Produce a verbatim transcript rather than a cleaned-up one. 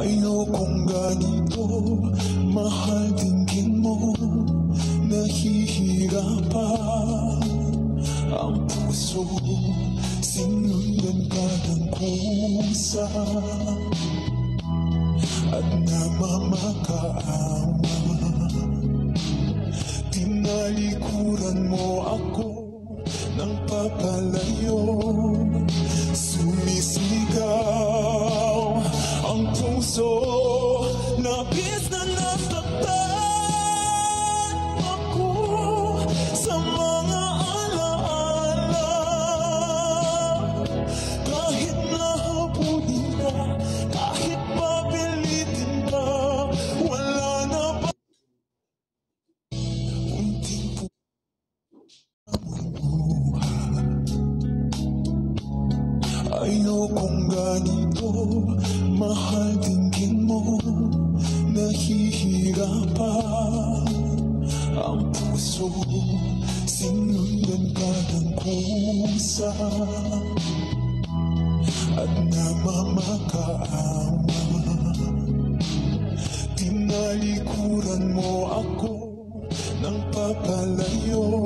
Ayokong ganito, mahal tingin mo, nahihirapan ang puso, sinundan ka ng kusa at namamakaawa. Tinalikuran mo ako ng papalayo, sumisigaw ang puso, labis na nasaktan ako sa mga alaala. Kahit nahabulin ka, kahit papilitin ka, wala na ba unting pumumuha. Ayokong ganito, mahal tingin mo, nahihirapan ang puso, sinundan ka ng kusa at namamakaawa. Tinalikuran mo ako ng papalayo,